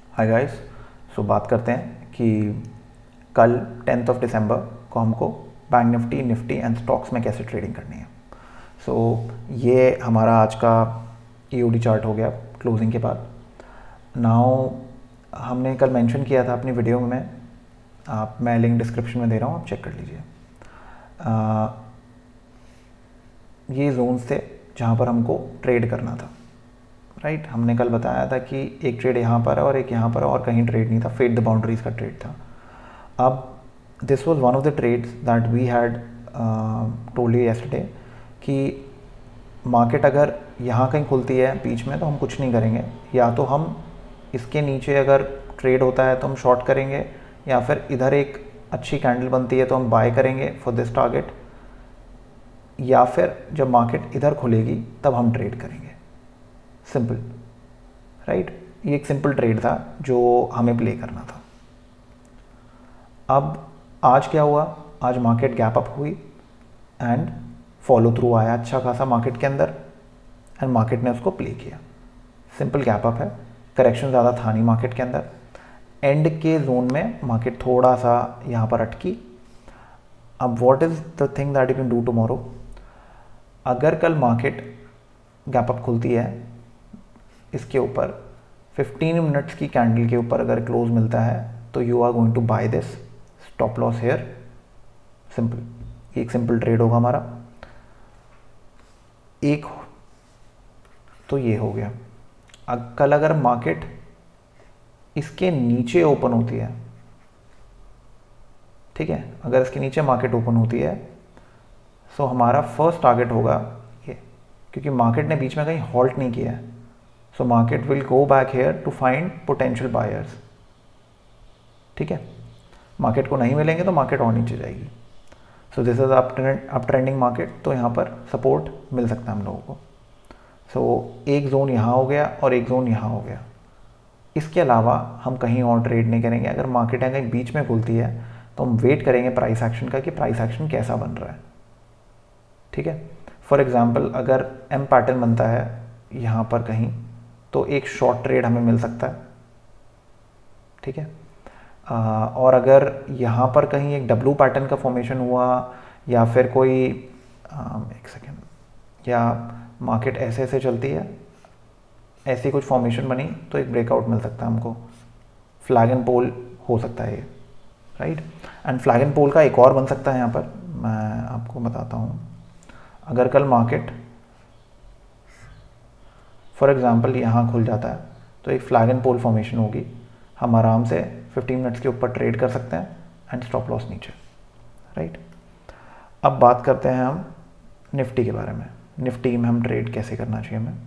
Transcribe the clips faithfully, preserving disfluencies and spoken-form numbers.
Hi guys. सो बात करते हैं कि कल टेंथ ऑफ दिसंबर को हमको bank nifty nifty and stocks में कैसे ट्रेडिंग करनी है। सो so, ये हमारा आज का ईओडी चार्ट हो गया क्लोजिंग के बाद। नाउ हमने कल मेंशन किया था अपनी वीडियो में, आप मैं लिंक डिस्क्रिप्शन में दे रहा हूँ, आप चेक कर लीजिए। आ, ये जोन्स थे जहाँ पर हमको ट्रेड करना था, राइट right? हमने कल बताया था कि एक ट्रेड यहाँ पर है और एक यहाँ पर है और कहीं ट्रेड नहीं था, फेड द बाउंड्रीज का ट्रेड था। अब this was one of the trades that we had told you yesterday कि मार्केट अगर यहाँ कहीं खुलती है बीच में तो हम कुछ नहीं करेंगे, या तो हम इसके नीचे अगर ट्रेड होता है तो हम शॉर्ट करेंगे, या फिर इधर एक अच्छी कैंडल बनती है तो हम बाय करेंगे फॉर दिस टारगेट, या फिर जब मार्केट इधर खुलेगी तब हम ट्रेड करेंगे। Simple, right right? ये एक सिंपल ट्रेड था जो हमें प्ले करना था। अब आज क्या हुआ, आज मार्केट गैप अप हुई एंड फॉलो थ्रू आया अच्छा खासा मार्केट के अंदर, एंड मार्केट ने उसको प्ले किया। सिंपल गैप अप है, करेक्शन ज़्यादा था नहीं मार्केट के अंदर। एंड के जोन में मार्केट थोड़ा सा यहाँ पर अटकी। अब what is the thing that you can do tomorrow, अगर कल मार्केट गैप अप खुलती है इसके ऊपर फिफ्टीन मिनट्स की कैंडल के ऊपर अगर क्लोज मिलता है तो you are going to buy this, stop loss here. Simple, एक सिंपल ट्रेड होगा हमारा। एक तो ये हो गया। अब कल अगर मार्केट इसके नीचे ओपन होती है, ठीक है, अगर इसके नीचे मार्केट ओपन होती है तो हमारा फर्स्ट टारगेट होगा ये, क्योंकि मार्केट ने बीच में कहीं हॉल्ट नहीं किया है। So market will go back here to find potential buyers, ठीक है। मार्केट को नहीं मिलेंगे तो मार्केट और नीचे जाएगी। So this is up trend up trending market, तो यहाँ पर सपोर्ट मिल सकता है हम लोगों को। सो so, एक जोन यहाँ हो गया और एक जोन यहाँ हो गया। इसके अलावा हम कहीं और ट्रेड नहीं करेंगे। अगर मार्केट कहीं बीच में खुलती है तो हम वेट करेंगे प्राइस एक्शन का कि प्राइस एक्शन कैसा बन रहा है, ठीक है। फॉर एग्जाम्पल अगर एम पैटर्न बनता है यहाँ पर कहीं तो एक शॉर्ट ट्रेड हमें मिल सकता है, ठीक है। आ, और अगर यहाँ पर कहीं एक डब्लू पैटर्न का फॉर्मेशन हुआ या फिर कोई आ, एक सेकेंड, या मार्केट ऐसे ऐसे चलती है, ऐसी कुछ फॉर्मेशन बनी तो एक ब्रेकआउट मिल सकता है हमको। फ्लैग एंड पोल हो सकता है ये, right. And flag and pole का एक और बन सकता है यहाँ पर, मैं आपको बताता हूँ। अगर कल मार्केट फॉर एग्जांपल यहाँ खुल जाता है तो एक फ्लैग एंड पोल फॉर्मेशन होगी, हम आराम से फिफ्टीन मिनट्स के ऊपर ट्रेड कर सकते हैं एंड स्टॉप लॉस नीचे, राइट। अब बात करते हैं हम निफ्टी के बारे में। निफ्टी में हम ट्रेड कैसे करना चाहिए हमें।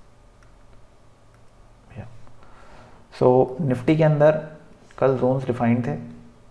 सो so, निफ्टी के अंदर कल जोन्स डिफाइंड थे।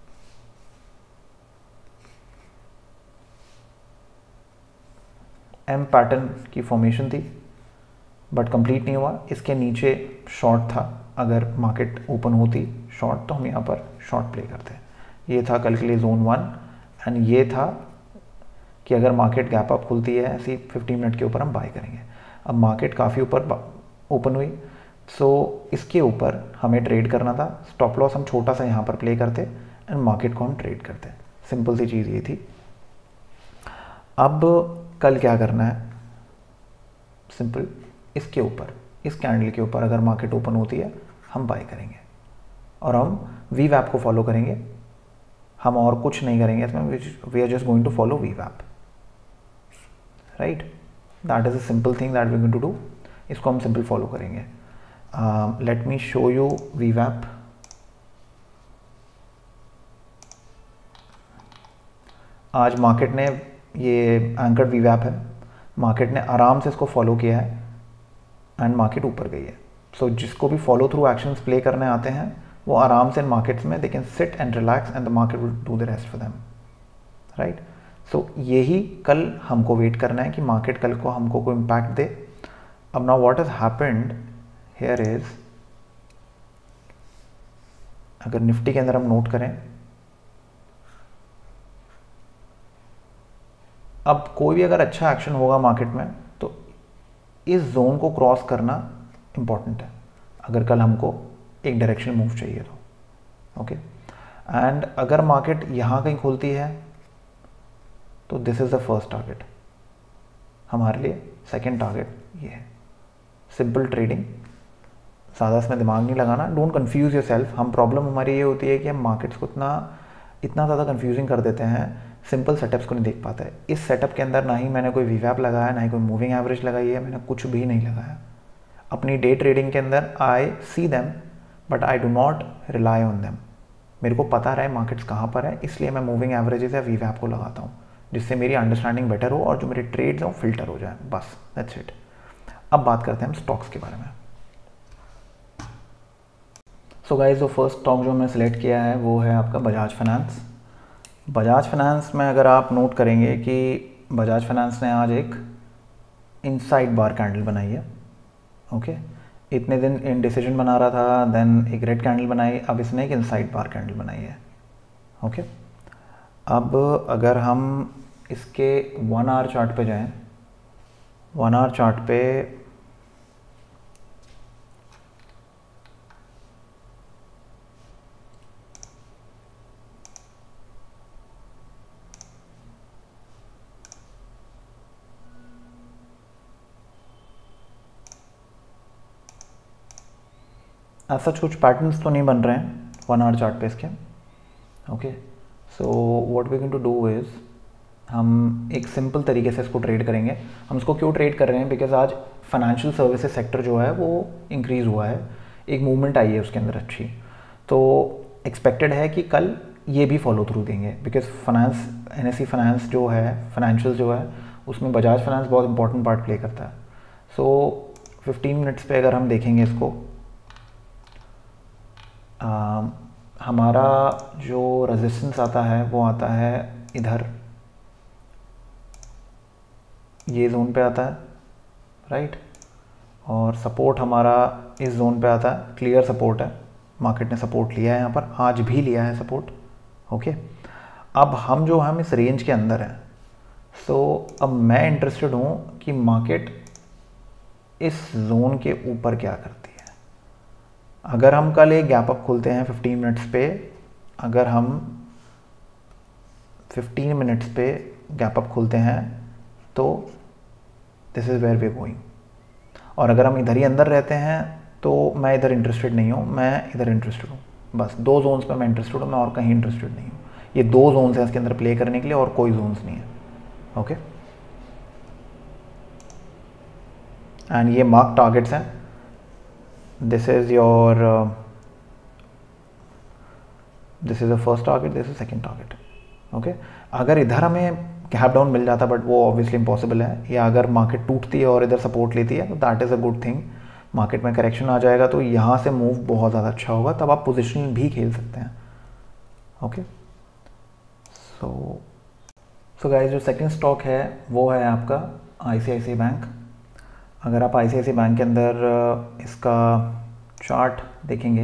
एम पैटर्न की फॉर्मेशन थी बट कंप्लीट नहीं हुआ। इसके नीचे शॉर्ट था, अगर मार्केट ओपन होती शॉर्ट तो हम यहाँ पर शॉर्ट प्ले करते हैं। ये था कल के लिए जोन वन। एंड ये था कि अगर मार्केट गैप अप खुलती है ऐसी फिफ्टीन मिनट के ऊपर हम बाय करेंगे। अब मार्केट काफ़ी ऊपर ओपन हुई, सो इसके ऊपर हमें ट्रेड करना था। स्टॉप लॉस हम छोटा सा यहाँ पर प्ले करते एंड मार्केट को हम ट्रेड करते। सिंपल सी चीज़ ये थी। अब कल क्या करना है, सिंपल, इसके ऊपर, इस कैंडल के ऊपर अगर मार्केट ओपन होती है हम बाय करेंगे और हम वी वैप को फॉलो करेंगे। हम और कुछ नहीं करेंगे इसमें, we are just going to follow वी वैप, right. That is a simple thing that we going to do. इसको हम सिंपल फॉलो करेंगे। लेट मी शो यू वी वैप। आज मार्केट ने, ये एंकर्ड वी वैप है, मार्केट ने आराम से इसको फॉलो किया है एंड मार्केट ऊपर गई है। सो so, जिसको भी फॉलो थ्रू एक्शंस प्ले करने आते हैं वो आराम से मार्केट्स में they can sit and relax and the market will do the rest for them, right. So यही कल हमको वेट करना है कि मार्केट कल को हमको कोई इम्पैक्ट दे। अब now what has happened here is, अगर निफ्टी के अंदर हम नोट करें, अब कोई भी अगर अच्छा एक्शन होगा मार्केट में तो इस जोन को क्रॉस करना इम्पॉर्टेंट है। अगर कल हमको एक डायरेक्शन मूव चाहिए तो ओके। एंड अगर मार्केट यहाँ कहीं खुलती है तो this is the first target हमारे लिए। सेकंड टारगेट ये है। सिंपल ट्रेडिंग, ज़्यादा इसमें दिमाग नहीं लगाना, डोंट कंफ्यूज योर सेल्फ। हम प्रॉब्लम हमारी ये होती है कि हम मार्केट्स को इतना इतना ज़्यादा कंफ्यूजिंग कर देते हैं, सिंपल सेटअप्स को नहीं देख पाते। इस सेटअप के अंदर ना ही मैंने कोई वीवैप लगाया, ना ही कोई मूविंग एवरेज लगाई है, मैंने कुछ भी नहीं लगाया। अपनी डे ट्रेडिंग के अंदर I see them but I do not rely on them. मेरे को पता रहे मार्केट्स कहाँ पर है, इसलिए मैं मूविंग एवरेजेस या वीवैप को लगाता हूँ, जिससे मेरी अंडरस्टैंडिंग बेटर हो और जो मेरे ट्रेड्स हैं वो फिल्टर हो जाए, बस दैट्स इट। अब बात करते हैं हम स्टॉक्स के बारे में। सो गाइस, जो फर्स्ट स्टॉक जो हमने सेलेक्ट किया है वो है आपका बजाज फाइनेंस। बजाज फाइनेंस में अगर आप नोट करेंगे कि बजाज फाइनेंस ने आज एक इनसाइड बार कैंडल बनाई है ओके okay? इतने दिन इन डिसीजन बना रहा था, देन एक रेड कैंडल बनाई, अब इसने एक इनसाइड बार कैंडल बनाई है ओके okay? अब अगर हम इसके वन आवर चार्ट पे जाएं, वन आवर चार्ट पे ऐसा कुछ पैटर्न्स तो नहीं बन रहे हैं वन आवर चार्ट पे इसके okay. So what we can to do is हम एक सिंपल तरीके से इसको ट्रेड करेंगे। हम इसको क्यों ट्रेड कर रहे हैं, बिकॉज आज फाइनेंशियल सर्विसेज सेक्टर जो है वो इंक्रीज़ हुआ है, एक मूवमेंट आई है उसके अंदर अच्छी, तो एक्सपेक्टेड है कि कल ये भी फॉलो थ्रू देंगे, बिकॉज फाइनेंस एनएसई फाइनेंस जो है, फाइनेंशियल जो है, उसमें बजाज फाइनेंस बहुत इंपॉर्टेंट पार्ट प्ले करता है। सो फिफ्टीन मिनट्स पे अगर हम देखेंगे इसको, आ, हमारा जो रेजिस्टेंस आता है वो आता है इधर, ये जोन पे आता है राइट, और सपोर्ट हमारा इस जोन पे आता है, क्लियर सपोर्ट है, मार्केट ने सपोर्ट लिया है यहाँ पर, आज भी लिया है सपोर्ट ओके। अब हम जो हम इस रेंज के अंदर हैं, सो अब मैं इंटरेस्टेड हूँ कि मार्केट इस जोन के ऊपर क्या करती है। अगर हम कल एक गैप अप खुलते हैं फिफ्टीन मिनट्स पे, अगर हम फिफ्टीन मिनट्स पे गैप अप खुलते हैं तो this is where we going, और अगर हम इधर ही अंदर रहते हैं तो मैं इधर इंटरेस्टेड नहीं हूँ, मैं इधर इंटरेस्टेड हूँ, बस दो जोन्स पे मैं इंटरेस्टेड हूँ, मैं और कहीं इंटरेस्टेड नहीं हूँ। ये दो जोन्स हैं इसके अंदर प्ले करने के लिए, और कोई जोन्स नहीं है ओके। एंड ये मार्क टारगेट्स हैं, this is your this is the first target, this is second target okay. अगर इधर हमें गैप डाउन मिल जाता, बट वो ऑब्वियसली इम्पॉसिबल है, या अगर मार्केट टूटती है और इधर सपोर्ट लेती है तो that is a good thing. Market में करेक्शन आ जाएगा तो यहाँ से मूव बहुत ज़्यादा अच्छा होगा, तब आप पोजीशन भी खेल सकते हैं ओके। सो सो गाइस, जो सेकंड स्टॉक है वो है आपका आईसीआईसीआई बैंक। अगर आप आईसीआईसीआई बैंक के अंदर इसका चार्ट देखेंगे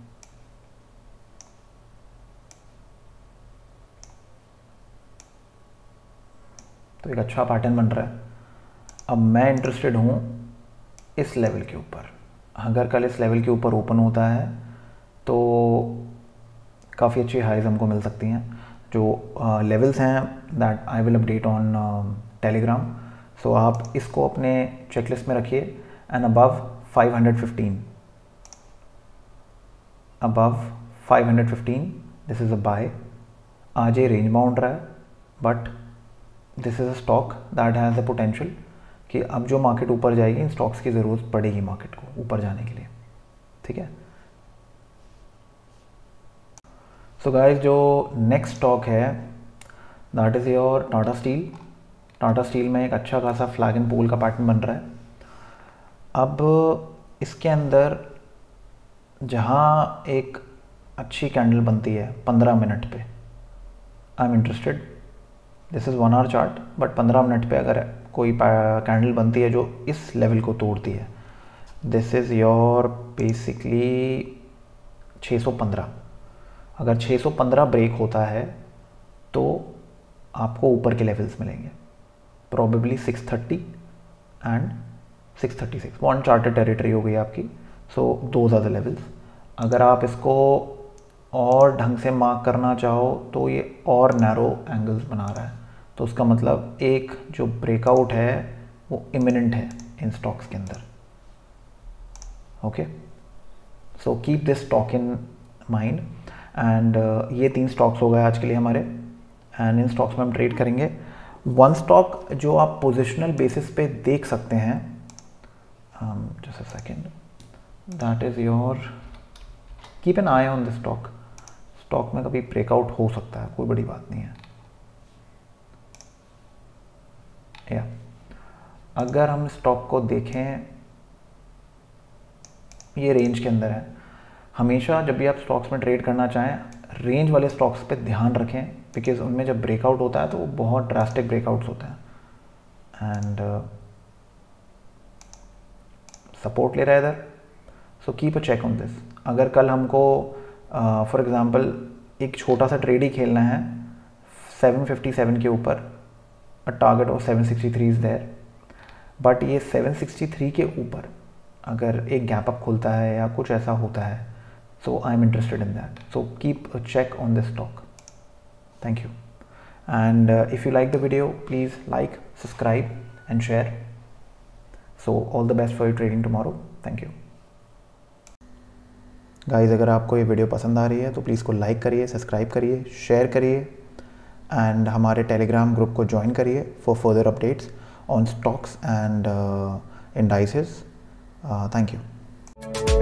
तो एक अच्छा पैटर्न बन रहा है। अब मैं इंटरेस्टेड हूँ इस लेवल के ऊपर, अगर कल इस लेवल के ऊपर ओपन होता है तो काफ़ी अच्छी हाइज हमको मिल सकती हैं। जो लेवल्स uh, हैं that I will update on Telegram, so आप इसको अपने चेकलिस्ट में रखिए। And above five hundred fifteen, above five hundred fifteen this is a buy. आज ये रेंज बाउंड रहा है, but this is a stock that has the potential कि अब जो मार्केट ऊपर जाएगी, इन स्टॉक्स की ज़रूरत पड़ेगी मार्केट को ऊपर जाने के लिए, ठीक है। सो गाइस, जो नेक्स्ट स्टॉक है that is your Tata steel. Tata steel में एक अच्छा खासा फ्लैग एंड पोल का पैटर्न बन रहा है। अब इसके अंदर जहाँ एक अच्छी कैंडल बनती है पंद्रह मिनट पे, I am interested. This is one hour chart, but पंद्रह मिनट पे अगर कोई कैंडल बनती है जो इस लेवल को तोड़ती है, दिस इज़ योर बेसिकली छः सौ पंद्रह। अगर छः सौ पंद्रह ब्रेक होता है तो आपको ऊपर के लेवल्स मिलेंगे, probably six thirty and six thirty six, uncharted territory हो गई आपकी। So those are the levels. अगर आप इसको और ढंग से मार्क करना चाहो तो ये और नैरो एंगल्स बना रहा है, तो उसका मतलब एक जो ब्रेकआउट है वो इमिनेंट है इन स्टॉक्स के अंदर। Okay, so keep this stock in mind. And ये तीन स्टॉक्स हो गए आज के लिए हमारे, एंड इन स्टॉक्स में हम ट्रेड करेंगे। वन स्टॉक जो आप पोजिशनल बेसिस पे देख सकते हैं, just a second, that is your, keep an eye on this stock. Stock में कभी ब्रेकआउट हो सकता है, कोई बड़ी बात नहीं है। या अगर हम स्टॉक को देखें, ये रेंज के अंदर है। हमेशा जब भी आप स्टॉक्स में ट्रेड करना चाहें, रेंज वाले स्टॉक्स पे ध्यान रखें, बिकॉज उनमें जब ब्रेकआउट होता है तो वो बहुत ड्रास्टिक ब्रेकआउट्स होते हैं एंड सपोर्ट ले रहा है इधर। So keep a check on this. अगर कल हमको फॉर uh, एग्जांपल एक छोटा सा ट्रेड ही खेलना है सेवन फिफ्टी सेवन के ऊपर, a target of seven sixty three is there, but ये सेवन सिक्सटी थ्री के ऊपर अगर एक गैप अप खुलता है या कुछ ऐसा होता है, so I'm interested in that. So keep a check on this stock. Thank you. And uh, if you like the video, please like, subscribe and share. So all the best for your trading tomorrow. Thank you. Guys, अगर आपको ये video पसंद आ रही है तो please को like करिए, subscribe करिए, शेयर करिए एंड हमारे टेलीग्राम ग्रुप को ज्वाइन करिए for further updates on stocks and indices. Thank you.